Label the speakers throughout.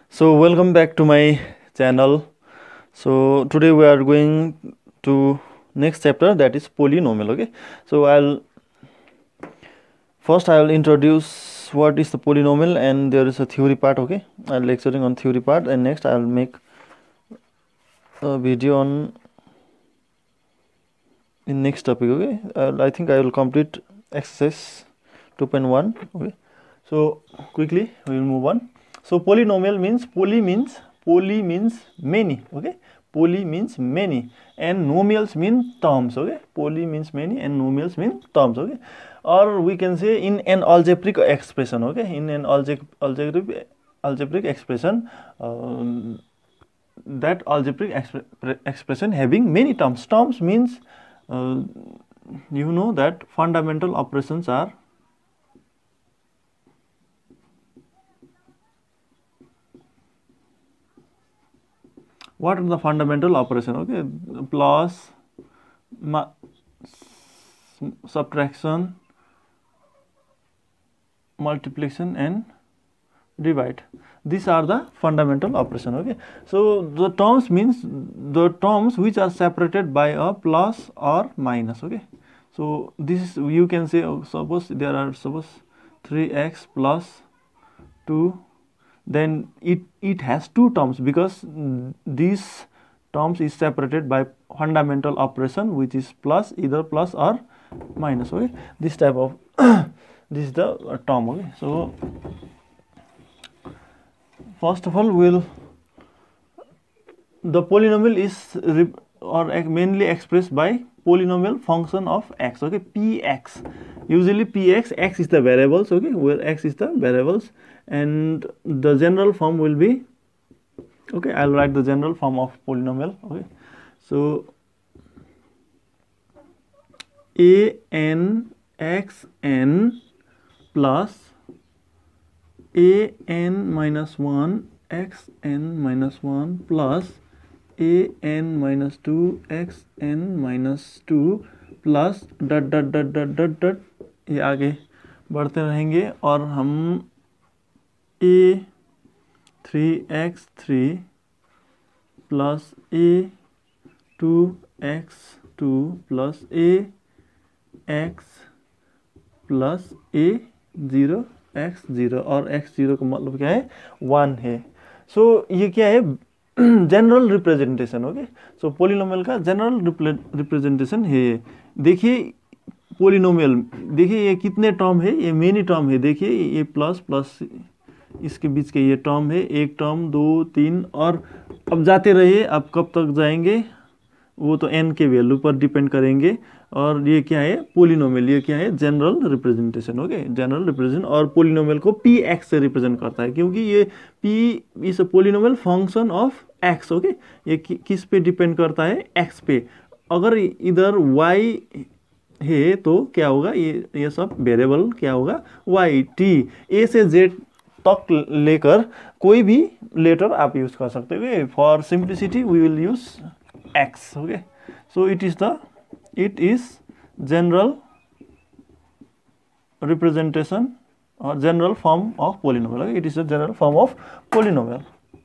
Speaker 1: So welcome back to my channel. So today we are going to next chapter, that is polynomial. Okay, so I will introduce what is the polynomial, and there is a theory part. Okay, I'll lecturing on theory part, and next I'll make a video on in next topic. Okay, I think I will complete exercise 2.1. okay, so quickly we will move on. So polynomial means poly means many. Okay, poly means many, and nomials mean terms. Okay, poly means many and nomials mean terms. Okay, or we can say in an algebraic expression. Okay, in an algebraic expression, that algebraic expression having many terms. Terms means you know that fundamental operations are what are the fundamental operation. Okay, plus, subtraction, multiplication and divide. These are the fundamental operation. Okay, so the terms means the terms which are separated by a plus or minus. Okay, so this is, you can say, suppose there are 3x plus 2, then it has two terms, because these terms is separated by fundamental operation which is plus, either plus or minus. Okay, this type of this is the term. Okay, so first of all, the polynomial is mainly expressed by polynomial function of x. Okay, px, usually px, x is the variables. Okay, where x is the variables, and the general form will be, okay, I'll write the general form of polynomial. Okay, so a n x n plus a n minus 1 x n minus 1 plus a n minus 2 x n minus 2 plus dot dot dot dot dot dot, ये आगे बढ़ते रहेंगे, और हम a3x3 plus a2x2 plus ax plus a0x0, और x0 का मतलब क्या है, 1 है. सो ये क्या है, general representation. Okay, so polynomial का जनरल रिप्रेजेंटेशन है. देखिए पोलिनोमियल, देखिए ये कितने टर्म है, ये मेनी टर्म है. देखिए ये प्लस प्लस इसके बीच के ये टर्म है, एक टर्म 2 3, और अब जाते रहिए, अब कब तक जाएंगे वो तो n के वैल्यू पर डिपेंड करेंगे. और ये क्या है, पोलिनोमियल, ये क्या है, general representation. Okay, general represent, और पोलिनोमियल को px से रिप्रेजेंट करता है, क्योंकि ये p is a polynomial function of x. Okay, ये किस पे डिपेंड करता है, x पे. अगर इधर y है तो क्या होगा, ये सब वेरिएबल क्या होगा, y t, a से z तक लेकर कोई भी लेटर आप यूज कर सकते हो. For simplicity we will use x. Okay, so it is general representation or general form of polynomial. Okay? It is a general form of polynomial.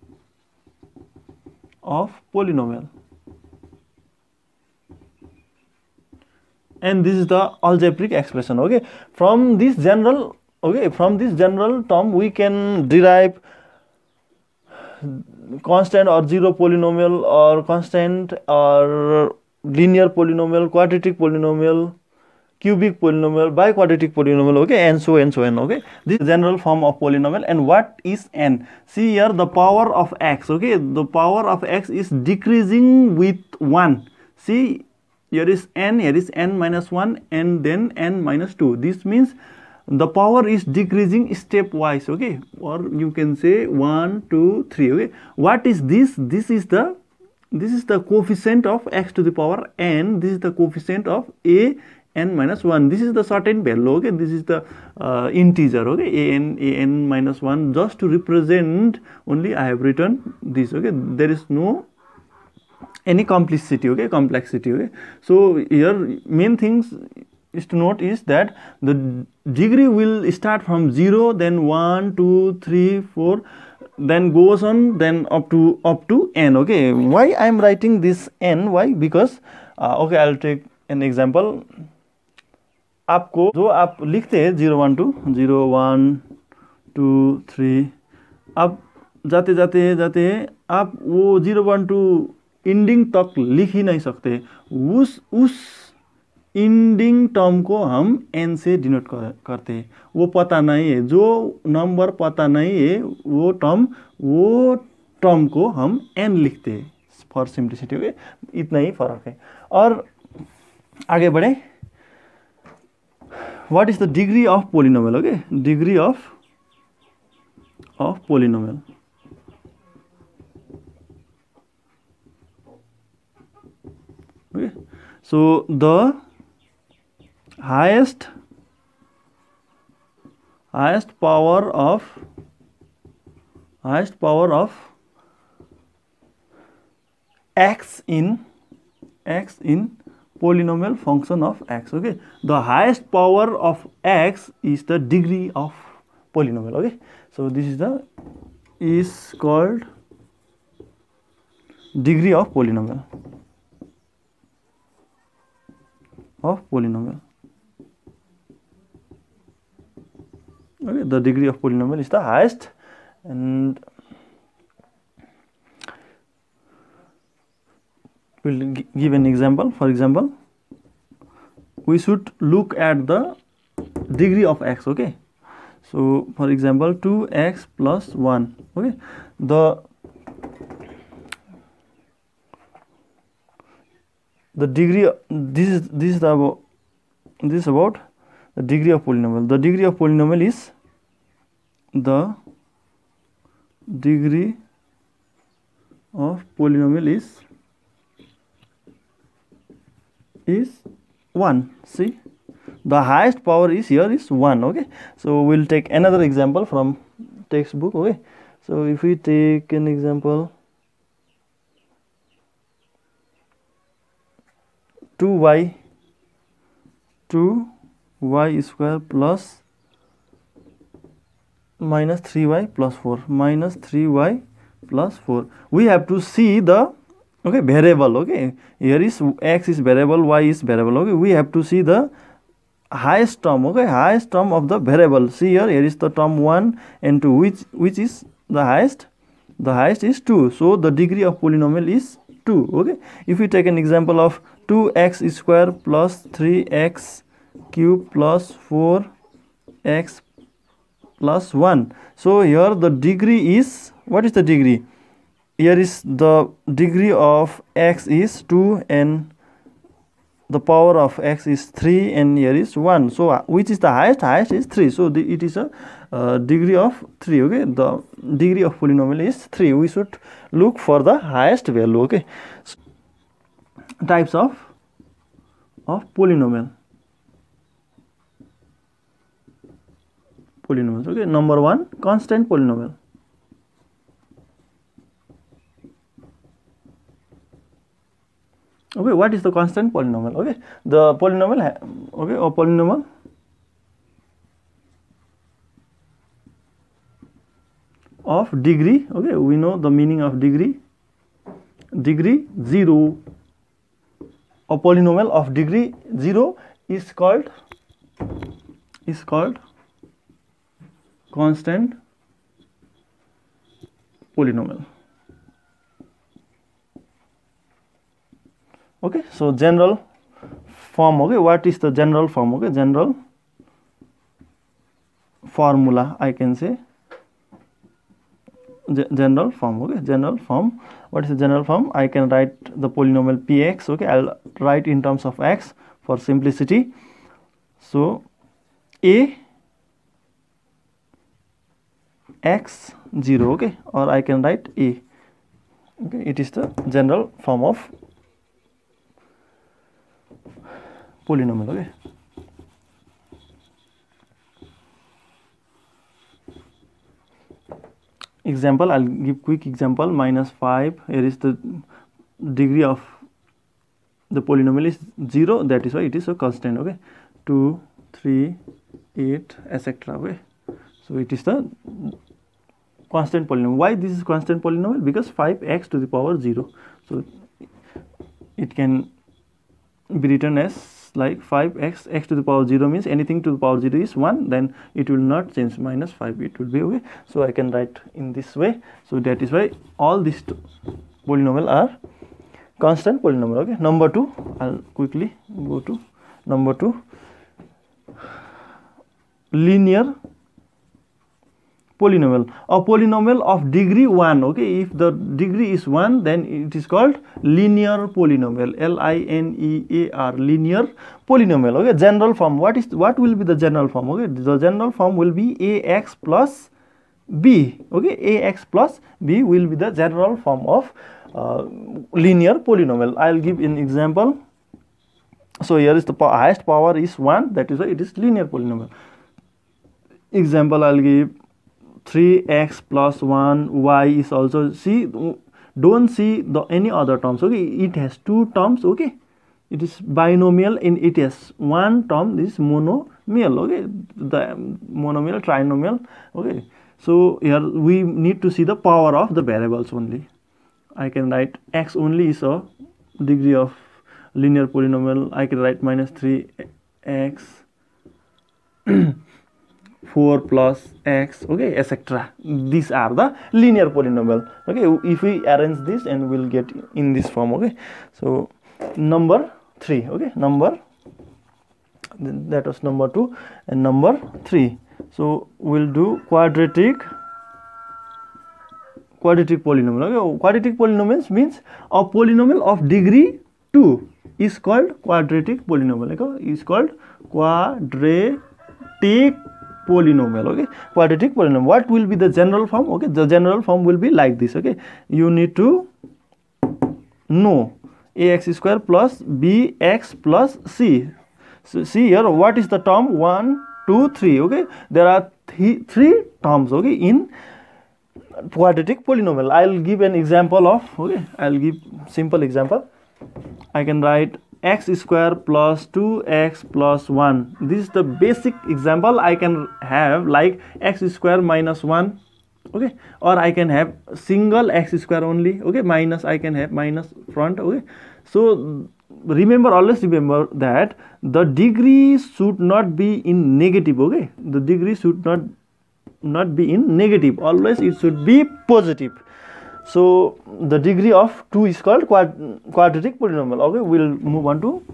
Speaker 1: And this is the algebraic expression. Okay, from this general term we can derive constant or zero polynomial, or constant or linear polynomial, quadratic polynomial, cubic polynomial, biquadratic polynomial. Okay, and so on. Okay, this is general form of polynomial. And what is n? See here, the power of x. Okay, the power of x is decreasing with 1. See, here is n, here is n minus 1, and then n minus 2. This means the power is decreasing stepwise. Okay, or you can say 1 2 3. Okay, what is this? This is the coefficient of x to the power n. This is the coefficient of a n minus 1. This is the certain value. Okay, this is the integer. Okay, a n minus 1. Just to represent only I have written this. Okay, there is no any complexity. Okay, Okay, so here main things is to note is that the degree will start from 0, then 1 2 3 4, then goes on, then up to n. Okay, why I am writing this n? Why? Because okay, I'll take an example. आपको जो आप लिखते हैं 0 1 2 0 1 2 3, आप जाते जाते आप वो 0 1 2 इंडिंग तक लिख ही नहीं सकते. उस इंडिंग टर्म को हम n से डिनोट करते हैं. वो पता नहीं है, जो नंबर पता नहीं है वो टर्म को हम n लिखते हैं फॉर सिंप्लिसिटी. ओके, इतना ही फर्क है. और आगे बढ़े. What is the degree of polynomial? Okay, degree of polynomial. Okay, so the highest power of x in polynomial function of x. Okay, the highest power of x is the degree of polynomial. Okay, so this is called degree of polynomial. Okay, the degree of polynomial is the highest. And we'll give an example. For example, we should look at the degree of x. Okay, so for example 2x plus 1. Okay, the degree, this is about the degree of polynomial. The degree of polynomial is the degree of polynomial is 1. See, the highest power is here is 1. Okay, so we'll take another example from textbook. Okay, so if we take an example 2y square plus minus 3y plus 4, minus 3y plus 4. We have to see the variable. Okay, here is x is variable, y is variable. Okay, we have to see the highest term. Okay, highest term of the variable. See here is the term 1 and 2, which is the highest. The highest is 2, so the degree of polynomial is 2. Okay, if we take an example of 2x square plus 3x cube plus 4x plus 1. So here the degree is, what is the degree? Here is the degree of x is 2 and the power of x is 3 and here is 1. So which is the highest? Highest is 3. So it is a degree of 3. Okay, the degree of polynomial is 3. We should look for the highest value. Okay, so, types of polynomials. Okay, number 1, constant polynomial. Okay, what is the constant polynomial? Okay, the polynomial polynomial of degree. Okay, we know the meaning of degree 0. A polynomial of degree 0 is called constant polynomial. Okay, so general form. Okay, what is the general form? Okay, general formula, I can say general form. Okay, general form. What is the general form? I can write the polynomial px. Okay, I'll write in terms of x for simplicity. So a x 0. Okay, or I can write a. Okay, it is the general form of polynomial. Okay, example, I'll give quick example. Minus 5, here is the degree of the polynomial is 0, that is why it is a constant. Okay, 2 3 8 etc. Okay, so it is the constant polynomial. Why this is constant polynomial? Because 5x to the power 0. So it can be written as like 5x, x to the power 0 means anything to the power 0 is 1, then it will not change, minus 5 it will be, okay. So I can write in this way. So that is why all these polynomial are constant polynomial, okay. Number 2, I'll quickly go to number 2, linear polynomial. A polynomial of degree 1, okay. If the degree is 1, then it is called linear polynomial, L-I-N-E-A-R, linear polynomial, okay. General form, what will be the general form, okay. The general form will be ax plus b, okay. Ax plus b will be the general form of linear polynomial. I'll give an example. So here is the highest power is 1, that is why it is linear polynomial. Example I'll give 3x plus 1, y is also, see, don't see the any other terms, okay. It has 2 terms, okay. It is binomial and it has 1 term, this is monomial, okay. The monomial, trinomial, okay. So here we need to see the power of the variables only. I can write x only is a degree of linear polynomial. I can write minus 3x 4 plus x, okay, etc. These are the linear polynomial, okay. If we arrange this and we'll get in this form, okay. So number 3, okay, that was number 2 and number 3. So we'll do quadratic polynomial, okay. Quadratic polynomials means a polynomial of degree 2 is called quadratic polynomial, okay. Is called quadratic polynomial, okay. Quadratic polynomial. What will be the general form, okay. The general form will be like this, okay. You need to know ax square plus bx plus c. So see here, what is the term 1, 2, 3, okay. There are three terms, okay, in quadratic polynomial. I'll give an example of, okay, I'll give simple example. I can write x square plus 2x plus 1. This is the basic example. I can have like x square minus 1, okay, or I can have single x square only, okay, minus, I can have minus front, okay. So remember, always remember that the degree should not be in negative, okay. The degree should not be in negative, always it should be positive. So the degree of 2 is called quadratic polynomial, okay. We'll move on to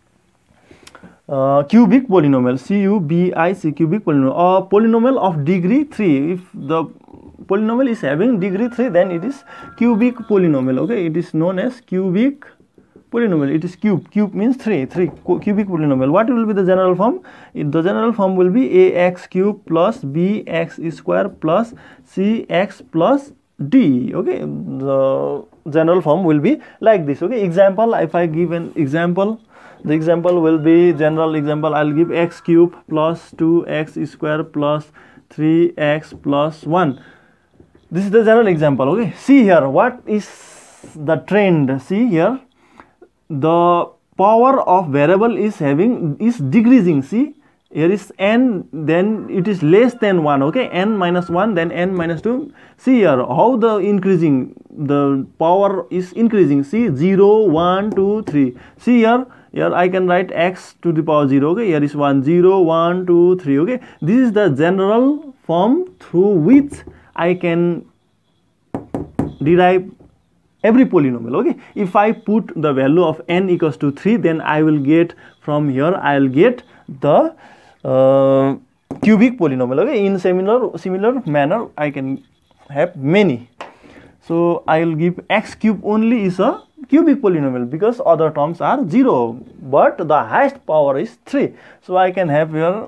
Speaker 1: cubic polynomial, C-U-B-I-C, cubic polynomial, or polynomial of degree 3. If the polynomial is having degree 3, then it is cubic polynomial, okay. It is known as cubic polynomial. It is cube means 3 cubic polynomial. What will be the general form? The general form will be ax cube plus bx square plus cx plus d, okay. The general form will be like this, okay. Example, if I give an example, the example will be general example. I'll give x cube plus 2x square plus 3x plus 1. This is the general example, okay. See here, what is the trend? See here, the power of variable is decreasing. See, here is n, then it is less than 1, okay. N minus 1, then n minus 2. See here how the power is increasing. See, 0, 1, 2, 3. See here I can write x to the power 0, okay. Here is 1, 0, 1, 2, 3, okay. This is the general form through which I can derive every polynomial, okay. If I put the value of n equals to 3, then I will get from here, I will get the cubic polynomial, okay. In similar manner I can have many. So I will give x cube only is a cubic polynomial because other terms are 0, but the highest power is 3. So I can have here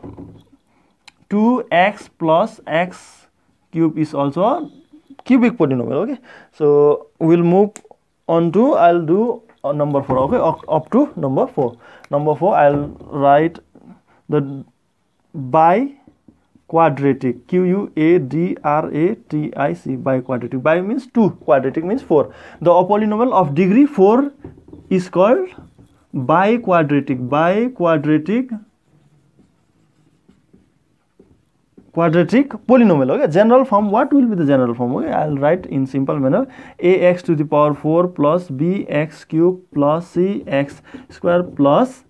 Speaker 1: 2x plus x cube is also a cubic polynomial, okay. So we'll move on to, I'll do number 4, okay, up to number 4. Number 4, I'll write the biquadratic, Q-U-A-D-R-A-T-I-C, biquadratic. Bi means 2, quadratic means 4. The polynomial of degree 4 is called biquadratic quadratic polynomial. Okay, general form, what will be the general form? Okay, I'll write in simple manner: ax to the power 4 plus bx cube plus cx square plus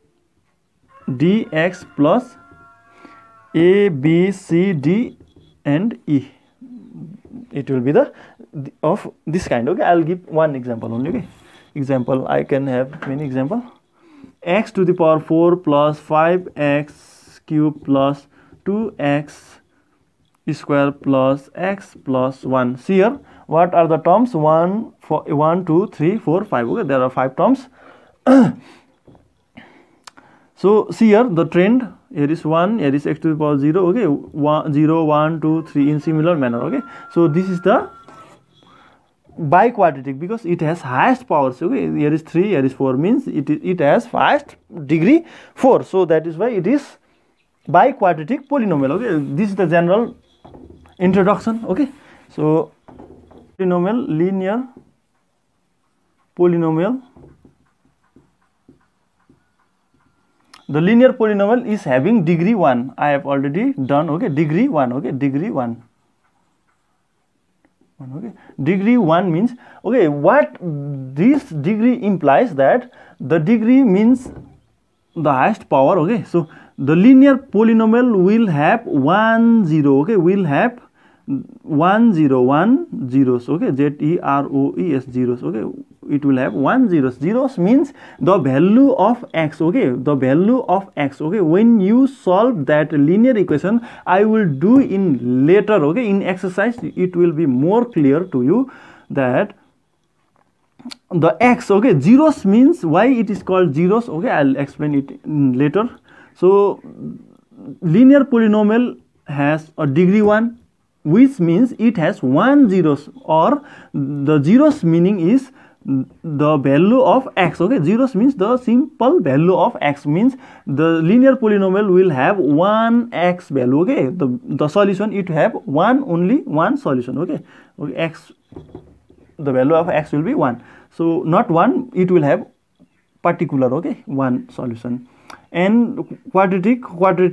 Speaker 1: dx plus a b c d and e. It will be the of this kind. Okay, I'll give one example only. Okay, example, I can have many example. X to the power 4 plus 5x cube plus 2x square plus x plus 1. See here, what are the terms? 1, 2, 3, 4, 5. Okay, there are 5 terms. So see here the trend. Here is 1, here is x to the power 0. Okay, 0, 1, 2, 3 in similar manner. Okay, so this is the biquadratic because it has highest powers. Okay, here is 3, here is 4, means it has highest degree 4. So that is why it is biquadratic polynomial. Okay, this is the general introduction. Okay, so polynomial, linear polynomial. The linear polynomial is having degree 1. I have already done. Okay, degree 1. Okay, degree 1. Okay, degree 1 means, okay, what this degree implies, that the degree means the highest power. Okay, so the linear polynomial will have 1 0. Okay, will have 1 0 1 zeros. Okay, zeroes zeros. Okay, it will have 1 zeros. Zeros means the value of x. Okay, the value of x. Okay, when you solve that linear equation, I will do in later. Okay, in exercise it will be more clear to you that the x. Okay, zeros means why it is called zeros. Okay, I'll explain it later. So linear polynomial has a degree 1, which means it has 1 zeros, or the zeros meaning is the value of x. Okay, zeros means the simple value of x, means the linear polynomial will have 1 x value. Okay, the solution, it have only one solution. Okay, okay, x, the value of x will be 1. So not 1, it will have particular. Okay, one solution. And quadratic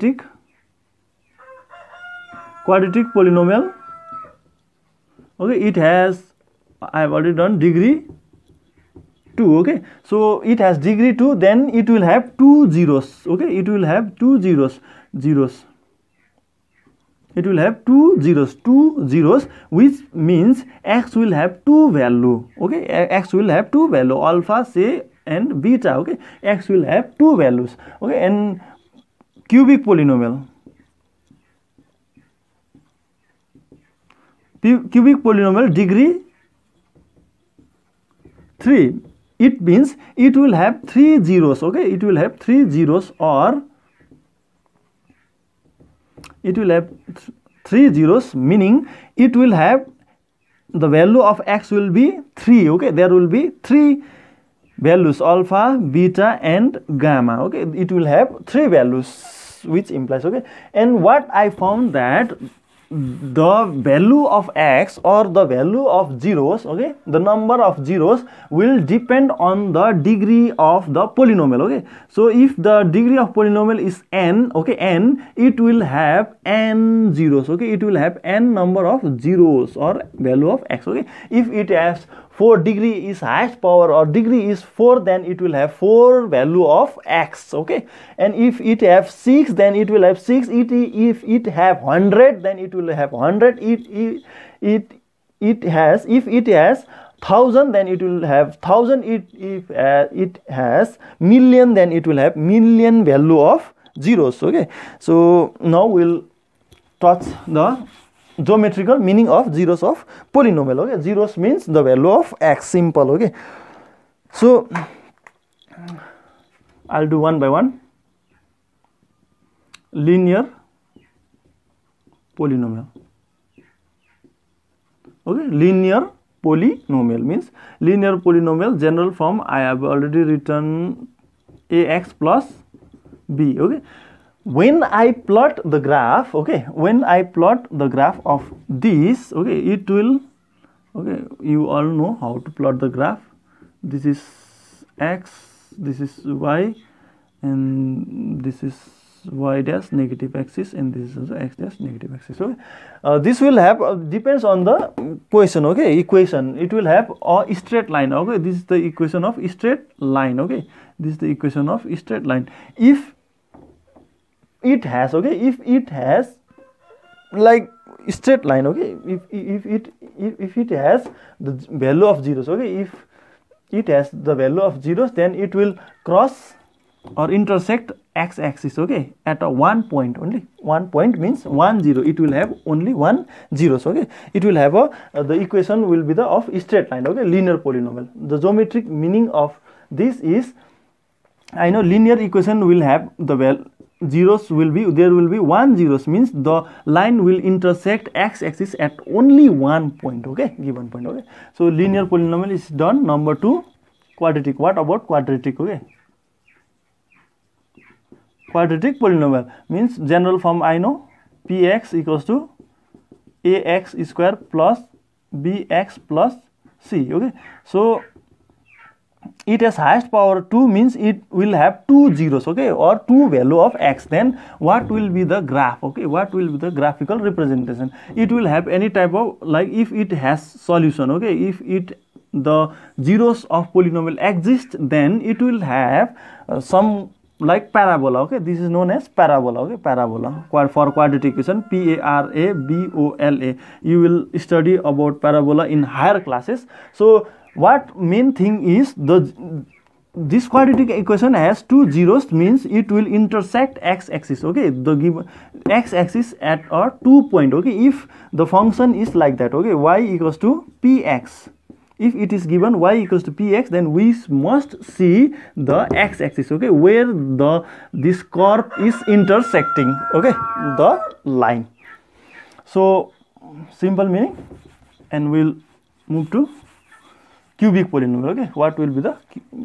Speaker 1: polynomial. Okay, it has, I have already done degree 2. Okay, so it has degree 2, then it will have 2 zeros. Okay, it will have 2 zeros. It will have 2 zeros, which means x will have 2 value. Okay, x will have 2 value, alpha, say, and beta. Okay, x will have 2 values. Okay, and cubic polynomial. Cubic polynomial degree 3. It means it will have 3 zeros. Okay, it will have 3 zeros, or it will have 3 zeros, meaning it will have the value of x will be 3. Okay, there will be 3 values, alpha, beta, and gamma. Okay, it will have 3 values, which implies, okay, and what I found that the value of x, or the value of zeros, okay, the number of zeros will depend on the degree of the polynomial. Okay, so if the degree of polynomial is n, okay, n, it will have n zeros. Okay, it will have n number of zeros, or value of x. Okay, if it has 4 degree is highest power, or degree is 4, then it will have 4 value of x. Okay, and if it have 6, then it will have 6. If it have 100, then it will have 100. If it has 1000, then it will have 1000. If it has million, then it will have million value of zeros. Okay, so now we'll touch the geometrical meaning of zeros of polynomial. Okay, zeros means the value of x, simple. Okay, so I'll do one by one. Linear polynomial. Okay, linear polynomial means, linear polynomial general form I have already written, ax plus b. Okay, when I plot the graph, okay, when I plot the graph of this, okay, it will, okay, you all know how to plot the graph. This is x, this is y, and this is y dash negative axis, and this is also x dash negative axis. Okay, this will have depends on the question. Okay, equation, it will have a straight line. Okay, this is the equation of straight line. Okay, this is the equation of straight line. If it has, okay, if it has like straight line, okay, if it has the value of zeros, okay, if it has the value of zeros, then it will cross or intersect x-axis, okay, at a one point only. One point means 1 0. It will have only 1 zeros. Okay, it will have a the equation will be the of straight line. Okay, linear polynomial. The geometric meaning of this is, I know linear equation will have the zeros will be, there will be 1 zeros, means the line will intersect x-axis at only one point. Okay, given point. Okay, so linear polynomial is done. Number 2, quadratic. What about quadratic? Okay, quadratic polynomial means general form I know, px equals to ax square plus bx plus c. Okay, so it has highest power 2 means it will have 2 zeros, okay, or 2 value of x. Then what will be the graph? Okay, what will be the graphical representation? It will have any type of, like, if it has solution, okay, if it the zeros of polynomial exist, then it will have some like parabola. Okay, this is known as parabola. Okay, parabola for quadratic equation, parabola. You will study about parabola in higher classes. So what main thing is, this quadratic equation has 2 zeros, means it will intersect x-axis. Okay, the given x-axis at a 2 point. Okay, if the function is like that, okay, y equals to px. If it is given y equals to px, then we must see the x-axis. Okay, where this curve is intersecting. Okay, the line. So simple meaning, and we'll move to cubic polynomial. Okay, what will be the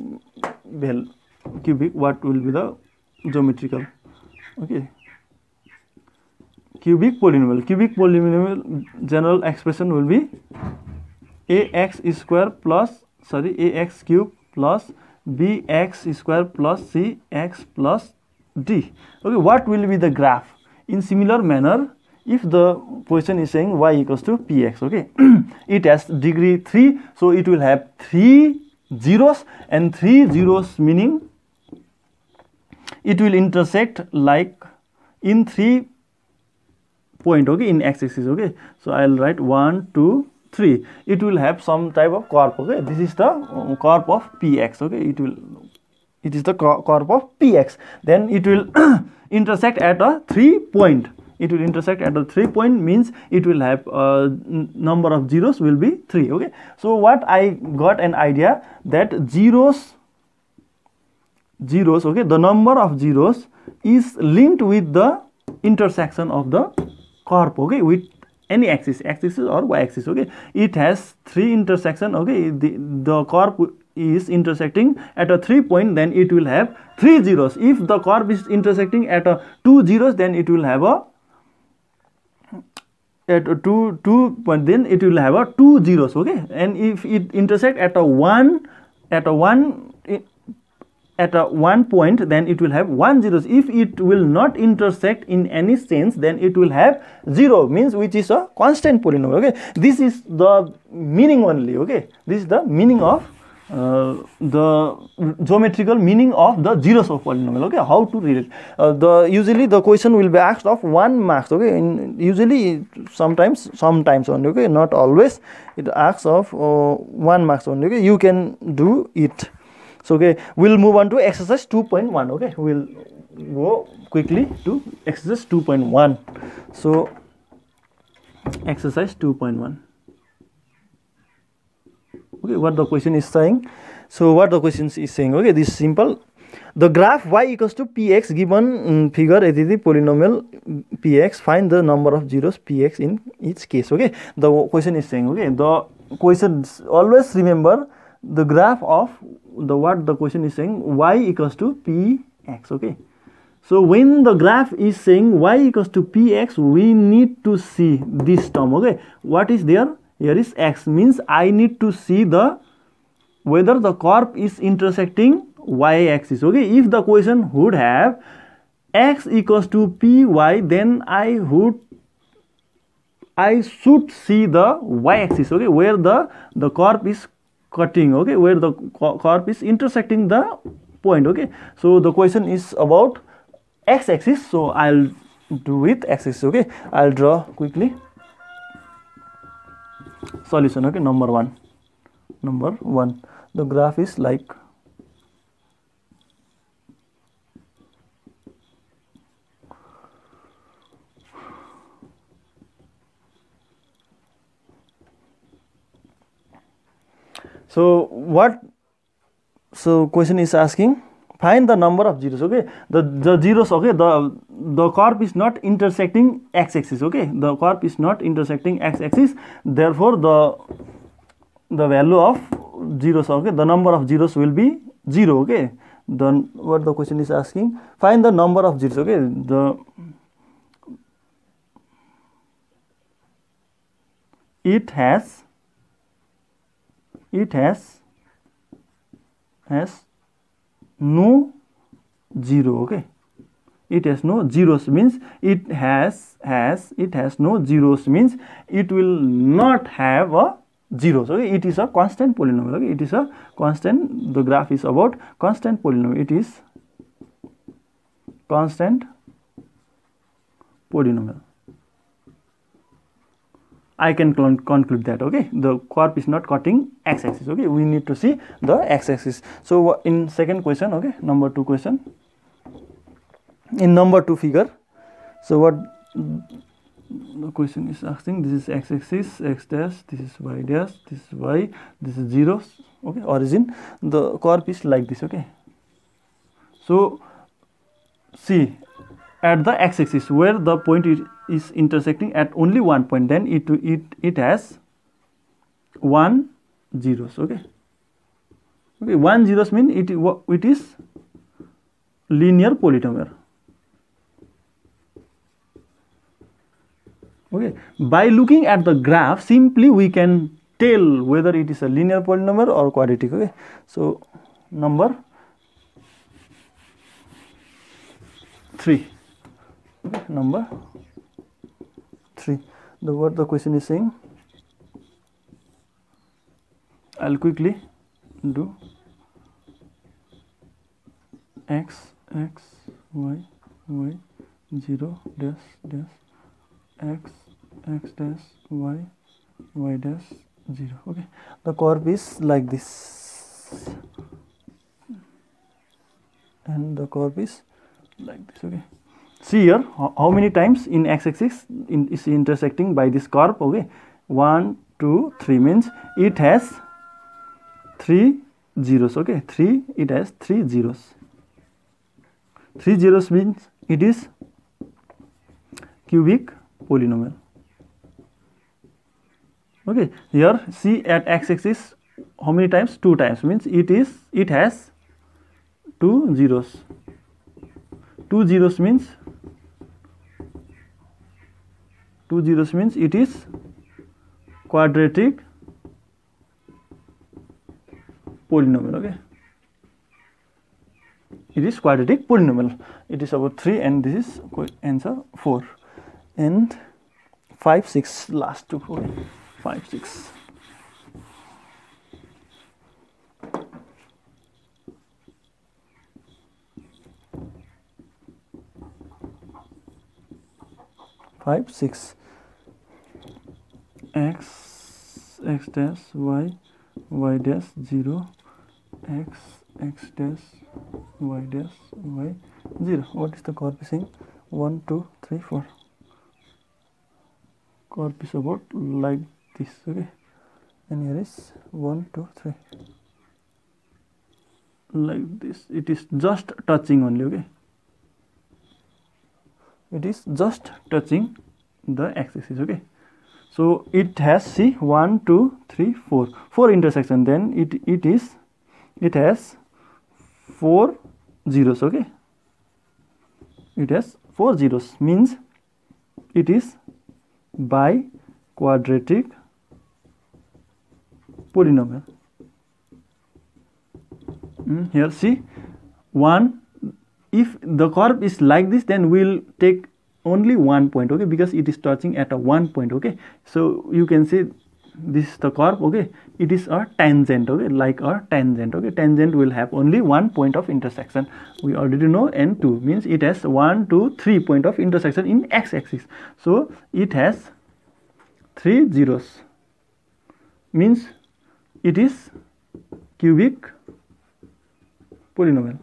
Speaker 1: cubic, what will be the geometrical? Okay, cubic polynomial general expression will be ax square plus ax cube plus bx square plus cx plus d. Okay, what will be the graph? In similar manner, if the question is saying y equals to px, okay, it has degree 3, so it will have 3 zeros, and 3 zeros meaning it will intersect like in 3 point, okay, in x-axis. Okay, so I'll write 1 2 3. It will have some type of curve. Okay, this is the curve of px. Okay, it is the curve of px. Then it will intersect at a 3 point. It will intersect at a 3 point, means it will have number of zeros will be 3. Okay, so what I got an idea that zeros, okay, the number of zeros is linked with the intersection of the curve. Okay, with any axis or y-axis. Okay, it has 3 intersection. Okay, the curve is intersecting at a 3 point, then it will have 3 zeros. If the curve is intersecting at a 2 zeros, then it will have a at a 2 point, then it will have a 2 zeros. Okay, and if it intersect at a 1 point, then it will have 1 zeros. If it will not intersect in any sense, then it will have 0, means which is a constant polynomial. Okay, this is the meaning only. Okay, this is the meaning of the geometrical meaning of the zeros of polynomial. Okay, how to read it? Usually the question will be asked of 1 marks. Okay, usually sometimes only. Okay, not always. It asks of 1 marks only. Okay, you can do it. So okay, we'll move on to exercise 2.1. okay, we'll go quickly to exercise 2.1. so exercise 2.1. okay, what the question is saying? So what the question is saying, okay, this is simple. The graph y equals to px given figure the polynomial px, find the number of zeros px in each case. Okay, the question is saying, okay, the question, always remember the graph of what the question is saying, y equals to px. Okay, so when the graph is saying y equals to px, we need to see this term. Okay, what is there? Here is x, means I need to see the whether the curve is intersecting y-axis. Okay, if the question would have x equals to py, then I should see the y-axis, okay, where the curve is cutting, okay, where the curve is intersecting the point, okay. So the question is about x-axis, so I'll do with x-axis, okay. I'll draw quickly solution, okay. Number one, the graph is like so question is asking find the number of zeros, okay. The zeros, okay, the curve is not intersecting x-axis, okay. The curve is not intersecting x-axis, therefore the value of zeros, okay, the number of zeros will be 0, okay. Then what the question is asking, find the number of zeros, okay. It has no zero, okay. It has no zeros means it has no zeros means it will not have a zeros, okay. It is a constant polynomial, okay. It is a constant, the graph is about constant polynomial, it is constant polynomial. I can conclude that, okay. The curve is not cutting x-axis, okay. We need to see the x-axis. So in second question, okay, number 2 question, in number 2 figure, so what the question is asking, this is x-axis, x dash, this is y dash, this is y, this is zeros, okay, origin, the curve is like this, okay. So see, at the x-axis where the point is intersecting at only one point, then it has 1 zeros, okay. 1 zeros mean it is linear polynomial, okay. By looking at the graph, simply we can tell whether it is a linear polynomial or quadratic, okay. So number 3, okay, number 3, what the question is saying, I'll quickly do x y 0 dash dash x dash y dash 0, okay. The curve is like this and the curve is like this, okay. See here how many times in x-axis is intersecting by this curve, okay. 1 2 3 means it has 3 zeros, okay. It has 3 zeros. 3 zeros means it is cubic polynomial, okay. Here see at x-axis how many times, 2 times means it has 2 zeros. 2 zeros means it is quadratic polynomial, okay. It is quadratic polynomial. It is about 3 and this is answer 4 and 5 6 last 2, okay. 5 6 5 6 x dash y dash 0 x dash y dash y 0. What is the curve saying? 1 2 3 4. Curve is about like this, okay. And here is 1 2 3 like this. It is just touching only, okay. It is just touching the x-axis, okay. So it has, see, 1 2 3 4 intersection, then it has 4 zeros, okay. It has 4 zeros means it is by quadratic polynomial. Here see 1 if the curve is like this, then we'll take only 1 point, okay, because it is touching at a 1 point, okay. So you can say this is the curve, okay, it is a tangent, okay, like a tangent, okay. Tangent will have only 1 point of intersection. We already know N2 means it has 1, 2, 3 point of intersection in x-axis. So it has 3 zeros, means it is cubic polynomial.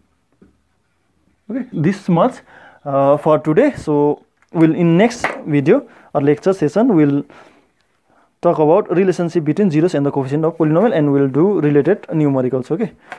Speaker 1: Okay, this much for today. So we'll in next video or lecture session we'll talk about relationship between zeros and the coefficient of polynomial, and we'll do related numericals. Okay.